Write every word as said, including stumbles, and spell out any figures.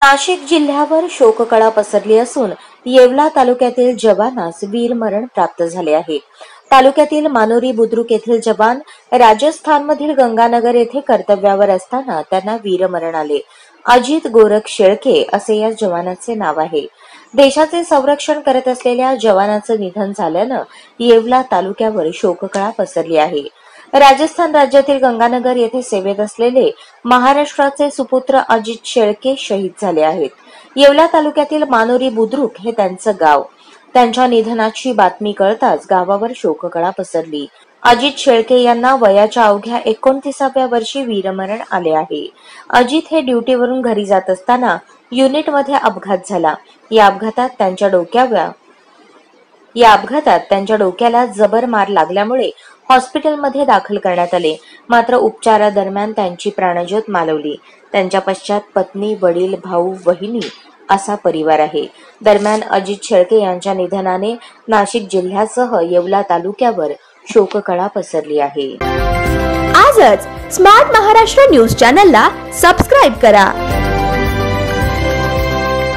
नाशिक जिल्ह्यावर शोककळा पसरली असून येवला तालुक्यातील जवानास वीरमरण प्राप्त झाले आहे। तालुक्यातील मानोरी बुद्रुक येथील जवान राजस्थानमधील गंगानगर येथे कर्तव्यावर असताना त्यांना वीरमरण आले। अजित गोरख शेळके असे या जवानाचे नाव आहे। देशाचे संरक्षण करत असलेल्या जवानाचे निधन झाल्याने येवला तालुक्यावर शोककळा पसरली आहे। राजस्थान राज्यातील गंगानगर येथे सेवेत असलेले महाराष्ट्राचे सुपुत्र अजित शेळके शहीद झाले आहेत। येवला तालुक्यातील मानोरी बुद्रुक हे त्यांचे गाव। त्यांच्या निधनाची बातमी कळताच गावावर शोककळा पसरली। अजित शेळके यांना वयाच्या अवघ्या एकोणतीसाव्या वर्षी वीरमरण आले आहे। अजित हे ड्युटीवरून घरी जात असताना युनिटमध्ये अपघात झाला। या अपघातात त्यांच्या डोक्यावर या अपघातात त्यांच्या डोक्याला जबर मार लागल्यामुळे हॉस्पिटलमध्ये दाखल करण्यात आले, मात्र उपचारादरम्यान त्यांची प्राणज्योत मालवली। त्यांच्या पश्चात पत्नी, वडील, भाऊ, वहिनी असा परिवार आहे। दरम्यान अजित शेळके यांच्या निधनाने नाशिक जिल्ह्यासह येवला तालुक्यावर शोककळा पसरली आहे। आजच स्मार्ट महाराष्ट्र न्यूज चॅनलला सबस्क्राइब करा।